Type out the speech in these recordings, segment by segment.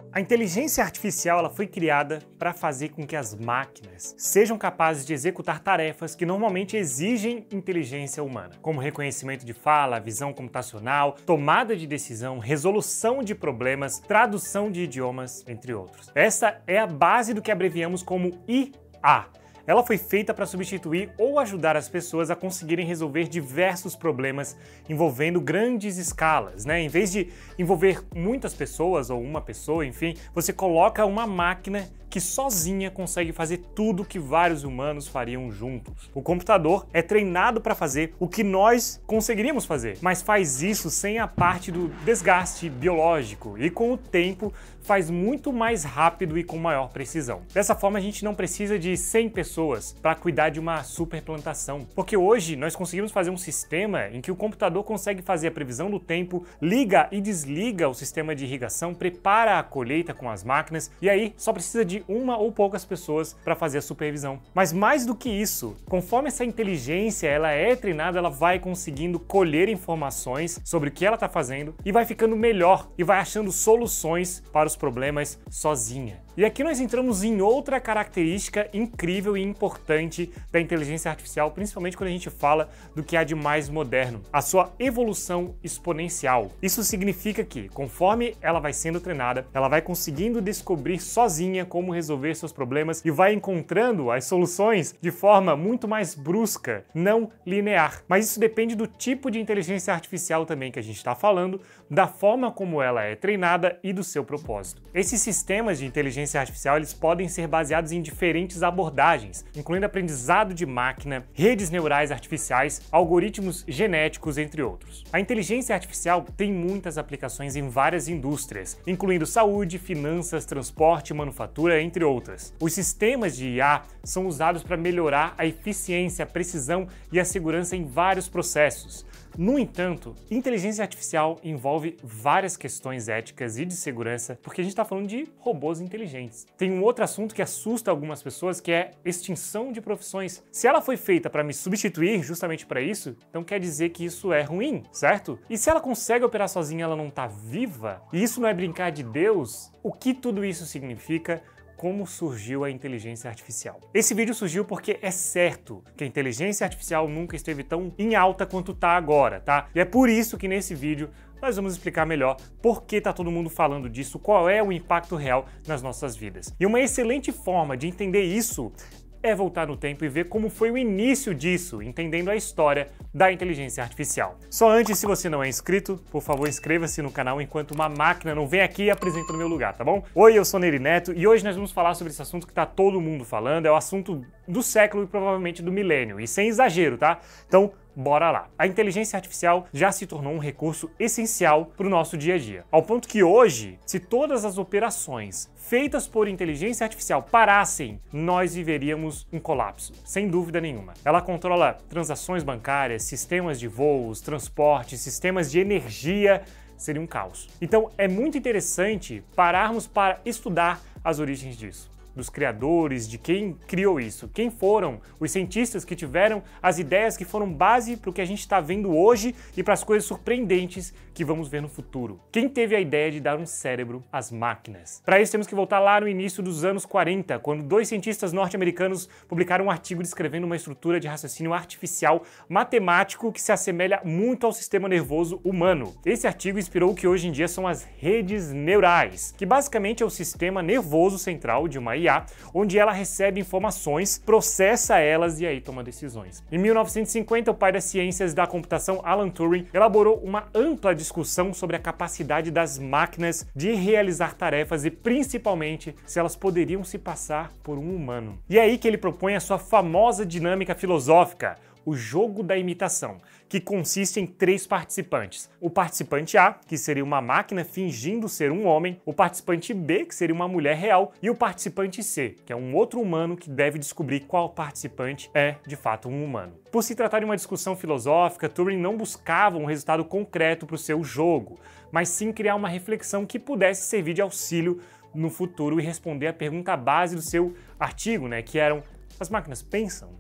A inteligência artificial ela foi criada para fazer com que as máquinas sejam capazes de executar tarefas que normalmente exigem inteligência humana, como reconhecimento de fala, visão computacional, tomada de decisão, resolução de problemas, tradução de idiomas, entre outros. Essa é a base do que abreviamos como IA. Ela foi feita para substituir ou ajudar as pessoas a conseguirem resolver diversos problemas envolvendo grandes escalas, né? Em vez de envolver muitas pessoas ou uma pessoa, enfim, você coloca uma máquina que sozinha consegue fazer tudo que vários humanos fariam juntos. O computador é treinado para fazer o que nós conseguiríamos fazer, mas faz isso sem a parte do desgaste biológico e com o tempo faz muito mais rápido e com maior precisão. Dessa forma a gente não precisa de 100 pessoas para cuidar de uma superplantação, porque hoje nós conseguimos fazer um sistema em que o computador consegue fazer a previsão do tempo, liga e desliga o sistema de irrigação, prepara a colheita com as máquinas e aí só precisa de uma ou poucas pessoas para fazer a supervisão. Mas mais do que isso, conforme essa inteligência ela é treinada, ela vai conseguindo colher informações sobre o que ela está fazendo e vai ficando melhor e vai achando soluções para os problemas sozinha. E aqui nós entramos em outra característica incrível e importante da inteligência artificial, principalmente quando a gente fala do que há de mais moderno, a sua evolução exponencial. Isso significa que, conforme ela vai sendo treinada, ela vai conseguindo descobrir sozinha como resolver seus problemas e vai encontrando as soluções de forma muito mais brusca, não linear. Mas isso depende do tipo de inteligência artificial também que a gente está falando, da forma como ela é treinada e do seu propósito. Esses sistemas de inteligência artificial eles podem ser baseados em diferentes abordagens, incluindo aprendizado de máquina, redes neurais artificiais, algoritmos genéticos, entre outros. A inteligência artificial tem muitas aplicações em várias indústrias, incluindo saúde, finanças, transporte, manufatura, entre outras. Os sistemas de IA são usados para melhorar a eficiência, a precisão e a segurança em vários processos. No entanto, inteligência artificial envolve várias questões éticas e de segurança, porque a gente está falando de robôs inteligentes. Tem um outro assunto que assusta algumas pessoas, que é extinção de profissões. Se ela foi feita para me substituir justamente para isso, então quer dizer que isso é ruim, certo? E se ela consegue operar sozinha, ela não está viva? E isso não é brincar de Deus? O que tudo isso significa? Como surgiu a inteligência artificial. Esse vídeo surgiu porque é certo que a inteligência artificial nunca esteve tão em alta quanto tá agora, tá? E é por isso que nesse vídeo nós vamos explicar melhor por que tá todo mundo falando disso, qual é o impacto real nas nossas vidas. E uma excelente forma de entender isso é voltar no tempo e ver como foi o início disso, entendendo a história da inteligência artificial. Só antes, se você não é inscrito, por favor inscreva-se no canal enquanto uma máquina não vem aqui e apresenta no meu lugar, tá bom? Oi, eu sou Neri Neto e hoje nós vamos falar sobre esse assunto que tá todo mundo falando, é o assunto do século e provavelmente do milênio, e sem exagero, tá? Então, bora lá. A inteligência artificial já se tornou um recurso essencial para o nosso dia a dia, ao ponto que hoje, se todas as operações feitas por inteligência artificial parassem, nós viveríamos um colapso, sem dúvida nenhuma. Ela controla transações bancárias, sistemas de voos, transporte, sistemas de energia, seria um caos. Então é muito interessante pararmos para estudar as origens disso, dos criadores, de quem criou isso, quem foram os cientistas que tiveram as ideias que foram base para o que a gente está vendo hoje e para as coisas surpreendentes que vamos ver no futuro. Quem teve a ideia de dar um cérebro às máquinas? Para isso temos que voltar lá no início dos anos 40, quando dois cientistas norte-americanos publicaram um artigo descrevendo uma estrutura de raciocínio artificial matemático que se assemelha muito ao sistema nervoso humano. Esse artigo inspirou o que hoje em dia são as redes neurais, que basicamente é o sistema nervoso central de uma IA, onde ela recebe informações, processa elas e aí toma decisões. Em 1950, o pai das ciências da computação, Alan Turing, elaborou uma ampla discussão sobre a capacidade das máquinas de realizar tarefas e principalmente se elas poderiam se passar por um humano. E é aí que ele propõe a sua famosa dinâmica filosófica, o jogo da imitação, que consiste em 3 participantes. O participante A, que seria uma máquina fingindo ser um homem, o participante B, que seria uma mulher real, e o participante C, que é um outro humano que deve descobrir qual participante é, de fato, um humano. Por se tratar de uma discussão filosófica, Turing não buscava um resultado concreto para o seu jogo, mas sim criar uma reflexão que pudesse servir de auxílio no futuro e responder à pergunta base do seu artigo, que eram: as máquinas pensam?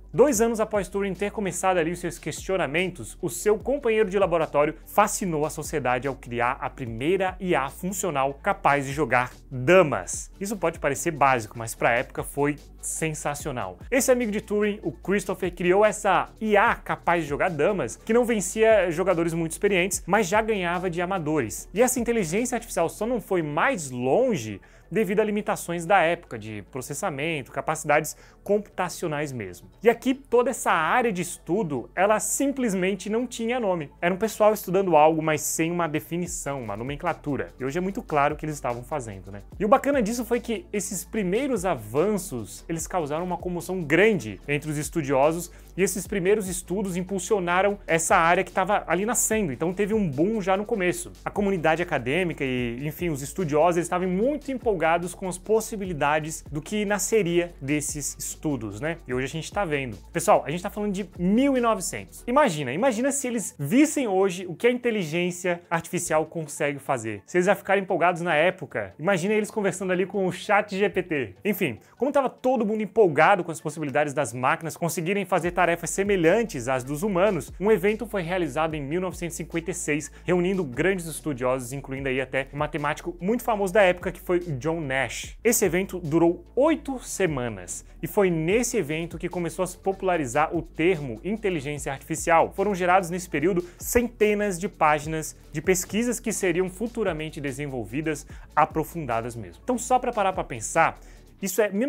2 anos após Turing ter começado ali os seus questionamentos, o seu companheiro de laboratório fascinou a sociedade ao criar a primeira IA funcional capaz de jogar damas. Isso pode parecer básico, mas para a época foi sensacional. Esse amigo de Turing, o Christopher, criou essa IA capaz de jogar damas, que não vencia jogadores muito experientes, mas já ganhava de amadores. E essa inteligência artificial só não foi mais longe devido a limitações da época de processamento, capacidades computacionais mesmo. E aqui toda essa área de estudo, ela simplesmente não tinha nome. Era um pessoal estudando algo, mas sem uma definição, uma nomenclatura. E hoje é muito claro o que eles estavam fazendo, né? E o bacana disso foi que esses primeiros avanços, eles causaram uma comoção grande entre os estudiosos, e esses primeiros estudos impulsionaram essa área que estava ali nascendo, então teve um boom já no começo. A comunidade acadêmica e, enfim, os estudiosos, eles estavam muito empolgados com as possibilidades do que nasceria desses estudos, né? E hoje a gente está vendo. Pessoal, a gente está falando de 1900. Imagina se eles vissem hoje o que a inteligência artificial consegue fazer. Se eles já ficaram empolgados na época, imagina eles conversando ali com o ChatGPT. Enfim, como estava todo mundo empolgado com as possibilidades das máquinas conseguirem fazer tarefas semelhantes às dos humanos, um evento foi realizado em 1956, reunindo grandes estudiosos, incluindo aí até um matemático muito famoso da época, que foi John Nash. Esse evento durou 8 semanas, e foi nesse evento que começou a se popularizar o termo inteligência artificial. Foram gerados nesse período centenas de páginas de pesquisas que seriam futuramente desenvolvidas, aprofundadas mesmo. Então, só para parar para pensar, isso é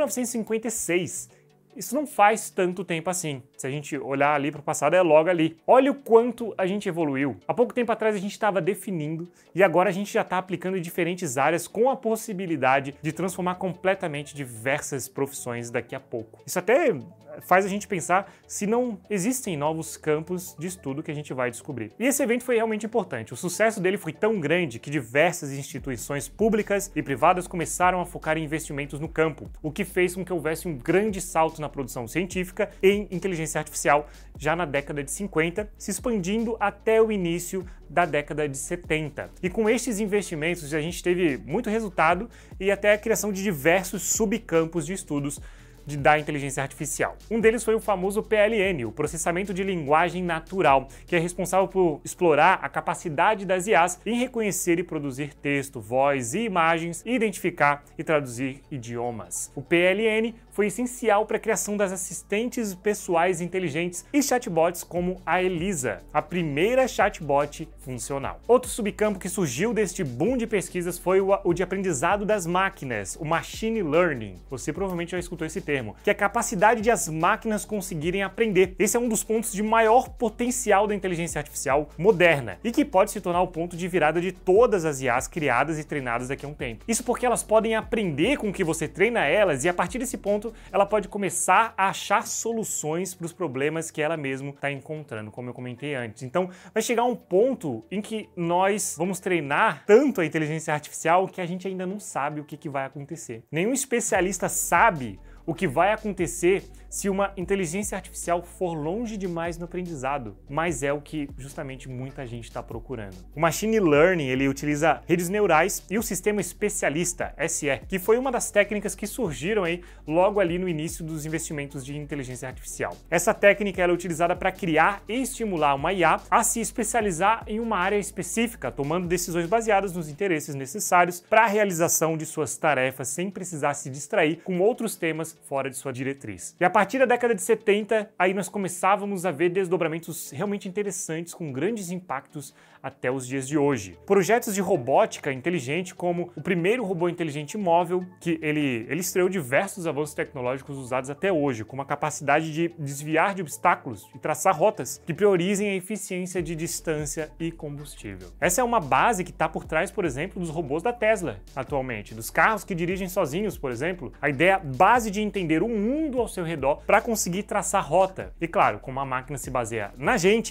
1956. Isso não faz tanto tempo assim. Se a gente olhar ali para o passado, é logo ali. Olha o quanto a gente evoluiu. Há pouco tempo atrás a gente estava definindo e agora a gente já está aplicando em diferentes áreas com a possibilidade de transformar completamente diversas profissões daqui a pouco. Isso até faz a gente pensar se não existem novos campos de estudo que a gente vai descobrir. E esse evento foi realmente importante. O sucesso dele foi tão grande que diversas instituições públicas e privadas começaram a focar em investimentos no campo, o que fez com que houvesse um grande salto na produção científica em inteligência artificial já na década de 50, se expandindo até o início da década de 70. E com estes investimentos a gente teve muito resultado e até a criação de diversos subcampos de estudos da inteligência artificial. Um deles foi o famoso PLN, o processamento de linguagem natural, que é responsável por explorar a capacidade das IAs em reconhecer e produzir texto, voz e imagens, identificar e traduzir idiomas. O PLN foi essencial para a criação das assistentes pessoais inteligentes e chatbots como a Elisa, a primeira chatbot funcional. Outro subcampo que surgiu deste boom de pesquisas foi o de aprendizado das máquinas, o Machine Learning. Você provavelmente já escutou esse termo, que é a capacidade de as máquinas conseguirem aprender. Esse é um dos pontos de maior potencial da inteligência artificial moderna e que pode se tornar o ponto de virada de todas as IAs criadas e treinadas daqui a um tempo. Isso porque elas podem aprender com o que você treina elas e a partir desse ponto ela pode começar a achar soluções para os problemas que ela mesma está encontrando, como eu comentei antes. Então vai chegar um ponto em que nós vamos treinar tanto a inteligência artificial que a gente ainda não sabe o que vai acontecer. Nenhum especialista sabe o que vai acontecer se uma inteligência artificial for longe demais no aprendizado, mas é o que justamente muita gente está procurando. O Machine Learning, ele utiliza redes neurais e o sistema especialista, SE, que foi uma das técnicas que surgiram aí logo ali no início dos investimentos de inteligência artificial. Essa técnica ela é utilizada para criar e estimular uma IA a se especializar em uma área específica, tomando decisões baseadas nos interesses necessários para a realização de suas tarefas sem precisar se distrair com outros temas fora de sua diretriz. E a partir da década de 70, aí nós começávamos a ver desdobramentos realmente interessantes com grandes impactos até os dias de hoje. Projetos de robótica inteligente, como o primeiro robô inteligente móvel, que ele estreou diversos avanços tecnológicos usados até hoje, com uma capacidade de desviar de obstáculos e traçar rotas que priorizem a eficiência de distância e combustível. Essa é uma base que está por trás, por exemplo, dos robôs da Tesla atualmente, dos carros que dirigem sozinhos, por exemplo. A ideia base de entender o mundo ao seu redor para conseguir traçar rota. E claro, como a máquina se baseia na gente,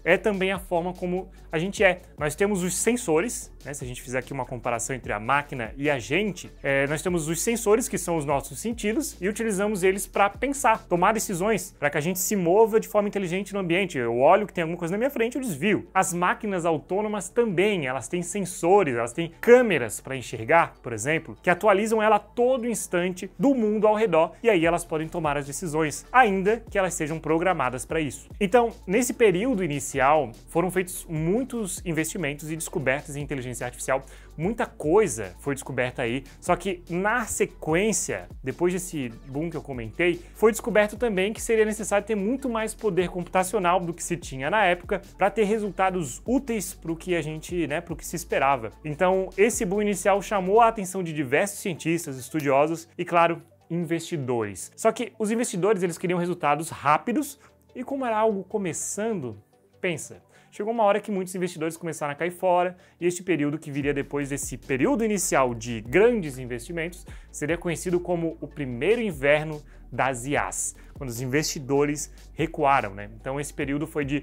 é também a forma como a gente é. Nós temos os sensores, né? Se a gente fizer aqui uma comparação entre a máquina e a gente, nós temos os sensores, que são os nossos sentidos, e utilizamos eles para pensar, tomar decisões, para que a gente se mova de forma inteligente no ambiente. Eu olho que tem alguma coisa na minha frente, eu desvio. As máquinas autônomas também, elas têm sensores, elas têm câmeras para enxergar, por exemplo, que atualizam ela a todo instante do mundo ao redor, e aí elas podem tomar as decisões, ainda que elas sejam programadas para isso. Então, nesse período inicial, foram feitos muitos investimentos e descobertas em inteligência artificial. Muita coisa foi descoberta aí, só que na sequência, depois desse boom que eu comentei, foi descoberto também que seria necessário ter muito mais poder computacional do que se tinha na época para ter resultados úteis para o que a gente, para o que se esperava. Então, esse boom inicial chamou a atenção de diversos cientistas, estudiosos e, claro, investidores. Só que os investidores, eles queriam resultados rápidos e como era algo começando, pensa, chegou uma hora que muitos investidores começaram a cair fora e este período que viria depois desse período inicial de grandes investimentos seria conhecido como o primeiro inverno das IAs, quando os investidores recuaram, Então esse período foi de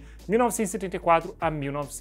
1974 a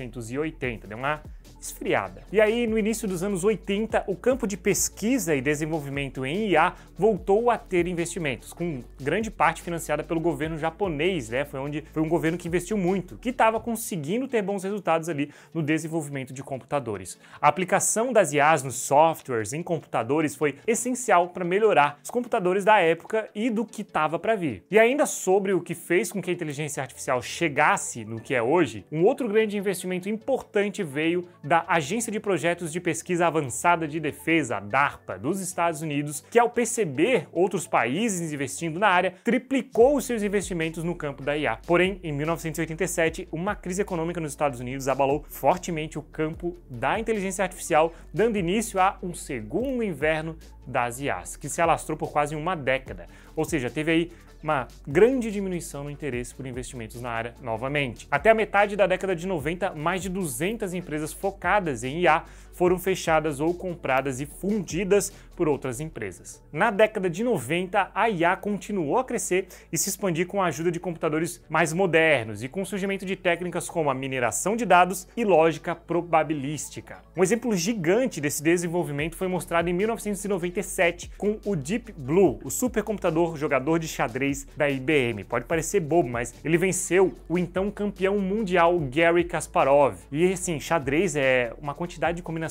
1980, deu uma esfriada. E aí, no início dos anos 80, o campo de pesquisa e desenvolvimento em IA voltou a ter investimentos, com grande parte financiada pelo governo japonês, Foi um governo que investiu muito, que estava conseguindo ter bons resultados ali no desenvolvimento de computadores. A aplicação das IAs nos softwares, em computadores, foi essencial para melhorar os computadores da época e do que estava para vir. E ainda sobre o que fez com que a inteligência artificial chegasse no que é hoje, um outro grande investimento importante veio da Agência de Projetos de Pesquisa Avançada de Defesa, a DARPA, dos Estados Unidos, que ao perceber outros países investindo na área, triplicou os seus investimentos no campo da IA. Porém, em 1987, uma crise econômica nos Estados Unidos abalou fortemente o campo da inteligência artificial, dando início a um segundo inverno das IAs, que se alastrou por quase uma década. Ou seja, teve aí uma grande diminuição no interesse por investimentos na área novamente. Até a metade da década de 90, mais de 200 empresas focadas em IA foram fechadas ou compradas e fundidas por outras empresas. Na década de 90, a IA continuou a crescer e se expandir com a ajuda de computadores mais modernos e com o surgimento de técnicas como a mineração de dados e lógica probabilística. Um exemplo gigante desse desenvolvimento foi mostrado em 1997 com o Deep Blue, o supercomputador jogador de xadrez da IBM. Pode parecer bobo, mas ele venceu o então campeão mundial Garry Kasparov. E assim, xadrez é uma quantidade de combinações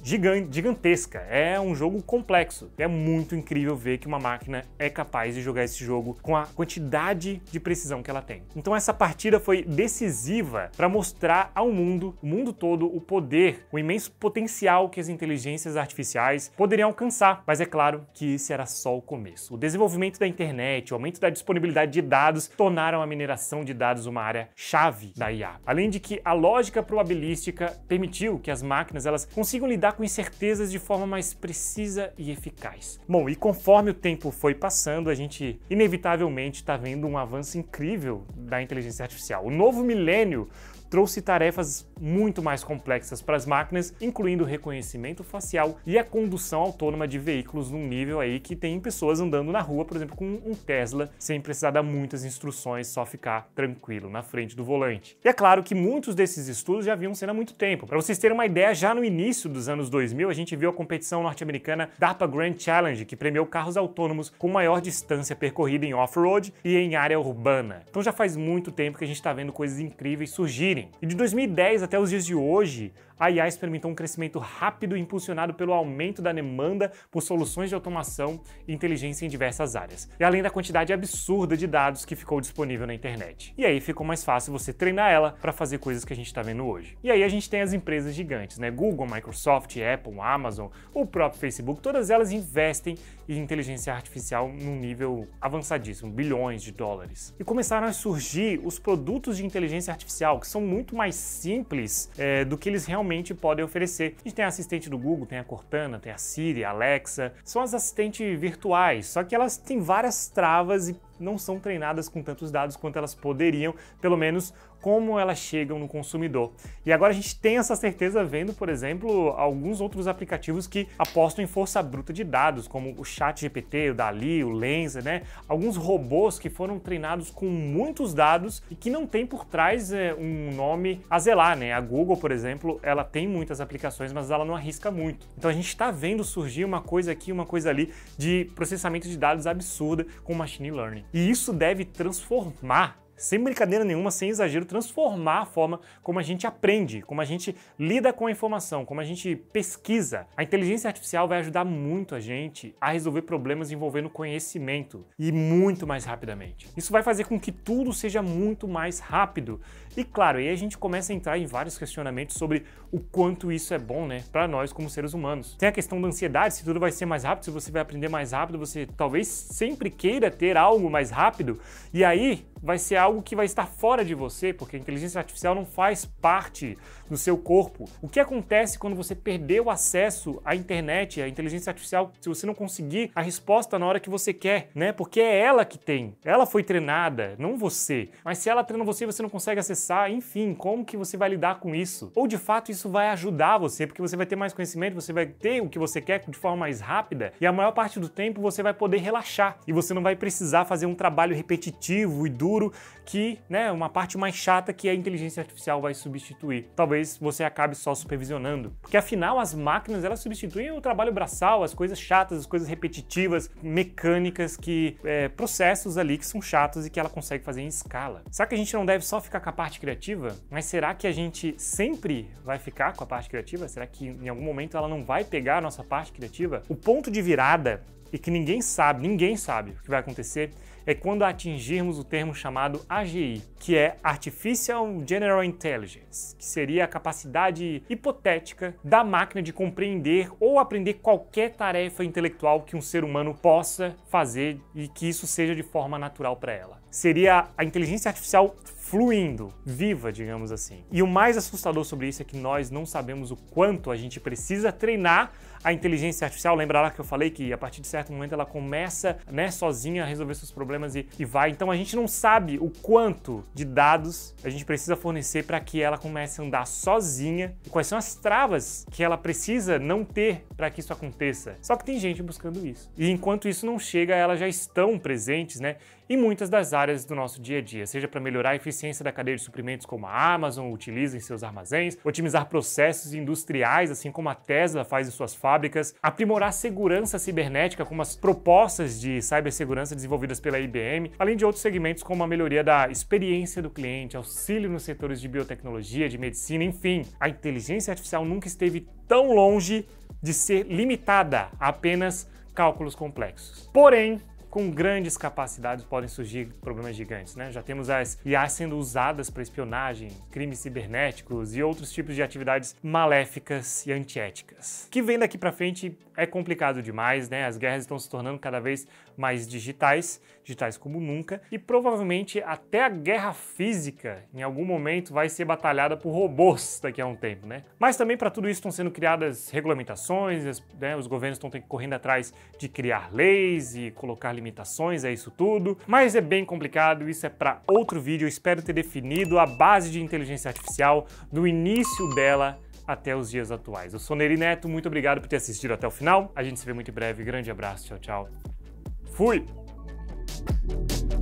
gigantesca. É um jogo complexo. É muito incrível ver que uma máquina é capaz de jogar esse jogo com a quantidade de precisão que ela tem. Então essa partida foi decisiva para mostrar ao mundo, o mundo todo, o poder, o imenso potencial que as inteligências artificiais poderiam alcançar. Mas é claro que isso era só o começo. O desenvolvimento da internet, o aumento da disponibilidade de dados tornaram a mineração de dados uma área chave da IA. Além de que a lógica probabilística permitiu que as máquinas elas consigam lidar com incertezas de forma mais precisa e eficaz. Bom, e conforme o tempo foi passando, a gente inevitavelmente está vendo um avanço incrível da inteligência artificial. O novo milênio trouxe tarefas muito mais complexas para as máquinas, incluindo o reconhecimento facial e a condução autônoma de veículos num nível aí que tem pessoas andando na rua, por exemplo, com um Tesla, sem precisar dar muitas instruções, só ficar tranquilo na frente do volante. E é claro que muitos desses estudos já haviam sendo há muito tempo. Para vocês terem uma ideia, já no início dos anos 2000, a gente viu a competição norte-americana DARPA Grand Challenge, que premiou carros autônomos com maior distância percorrida em off-road e em área urbana. Então já faz muito tempo que a gente está vendo coisas incríveis surgirem. E de 2010 até os dias de hoje, a IA experimentou um crescimento rápido impulsionado pelo aumento da demanda por soluções de automação e inteligência em diversas áreas, e além da quantidade absurda de dados que ficou disponível na internet. E aí ficou mais fácil você treinar ela para fazer coisas que a gente está vendo hoje. E aí a gente tem as empresas gigantes, Google, Microsoft, Apple, Amazon, o próprio Facebook, todas elas investem em inteligência artificial num nível avançadíssimo, bilhões de dólares. E começaram a surgir os produtos de inteligência artificial, que são muito mais simples do que eles realmente podem oferecer. A gente tem a assistente do Google, tem a Cortana, tem a Siri, a Alexa, são as assistentes virtuais, só que elas têm várias travas e não são treinadas com tantos dados quanto elas poderiam, pelo menos como elas chegam no consumidor. E agora a gente tem essa certeza vendo, por exemplo, alguns outros aplicativos que apostam em força bruta de dados, como o ChatGPT, o DALL-E, o Lensa, né? Alguns robôs que foram treinados com muitos dados e que não tem por trás um nome a zelar, né? A Google, por exemplo, ela tem muitas aplicações, mas ela não arrisca muito. Então a gente está vendo surgir uma coisa aqui, uma coisa ali de processamento de dados absurda com machine learning. E isso deve transformar, sem brincadeira nenhuma, sem exagero, transformar a forma como a gente aprende, como a gente lida com a informação, como a gente pesquisa. A inteligência artificial vai ajudar muito a gente a resolver problemas envolvendo conhecimento e muito mais rapidamente. Isso vai fazer com que tudo seja muito mais rápido. E claro, aí a gente começa a entrar em vários questionamentos sobre o quanto isso é bom, né, para nós como seres humanos. Tem a questão da ansiedade, se tudo vai ser mais rápido, se você vai aprender mais rápido, você talvez sempre queira ter algo mais rápido, e aí vai ser algo que vai estar fora de você, porque a inteligência artificial não faz parte do seu corpo. O que acontece quando você perder o acesso à internet, à inteligência artificial, se você não conseguir a resposta na hora que você quer, né? Porque é ela que tem. Ela foi treinada, não você. Mas se ela treina você e você não consegue acessar, enfim, como que você vai lidar com isso? Ou de fato isso vai ajudar você, porque você vai ter mais conhecimento, você vai ter o que você quer de forma mais rápida e a maior parte do tempo você vai poder relaxar e você não vai precisar fazer um trabalho repetitivo e duro que, né, uma parte mais chata que a inteligência artificial vai substituir. Talvez você acabe só supervisionando, porque afinal as máquinas elas substituem o trabalho braçal, as coisas chatas, as coisas repetitivas, mecânicas, processos ali que são chatos e que ela consegue fazer em escala. Será que a gente não deve só ficar com a parte criativa? Mas será que a gente sempre vai ficar com a parte criativa? Será que em algum momento ela não vai pegar a nossa parte criativa? O ponto de virada, e que ninguém sabe o que vai acontecer, é quando atingirmos o termo chamado AGI, que é Artificial General Intelligence, que seria a capacidade hipotética da máquina de compreender ou aprender qualquer tarefa intelectual que um ser humano possa fazer e que isso seja de forma natural para ela. Seria a inteligência artificial fluindo, viva, digamos assim. E o mais assustador sobre isso é que nós não sabemos o quanto a gente precisa treinar a inteligência artificial. Lembra lá que eu falei que a partir de certo momento ela começa, né, sozinha a resolver seus problemas e vai. Então a gente não sabe o quanto de dados a gente precisa fornecer para que ela comece a andar sozinha e quais são as travas que ela precisa não ter para que isso aconteça. Só que tem gente buscando isso. E enquanto isso não chega, elas já estão presentes, né, em muitas das áreas do nosso dia a dia, seja para melhorar a eficiência da cadeia de suprimentos como a Amazon utiliza em seus armazéns, otimizar processos industriais, assim como a Tesla faz em suas fábricas, aprimorar a segurança cibernética, como as propostas de cibersegurança desenvolvidas pela IBM, além de outros segmentos como a melhoria da experiência do cliente, auxílio nos setores de biotecnologia, de medicina, enfim. A inteligência artificial nunca esteve tão longe de ser limitada a apenas cálculos complexos. Porém, com grandes capacidades podem surgir problemas gigantes, né? Já temos as IA sendo usadas para espionagem, crimes cibernéticos e outros tipos de atividades maléficas e antiéticas. O que vem daqui para frente é complicado demais, né? As guerras estão se tornando cada vez mais digitais como nunca, e provavelmente até a guerra física em algum momento vai ser batalhada por robôs daqui a um tempo, né? Mas também para tudo isso estão sendo criadas regulamentações, né? Os governos estão correndo atrás de criar leis e colocar limitações a isso tudo, mas é bem complicado, isso é para outro vídeo. Eu espero ter definido a base de inteligência artificial do início dela até os dias atuais. Eu sou Neri Neto, muito obrigado por ter assistido até o final. A gente se vê muito em breve, grande abraço, tchau, tchau. Fui!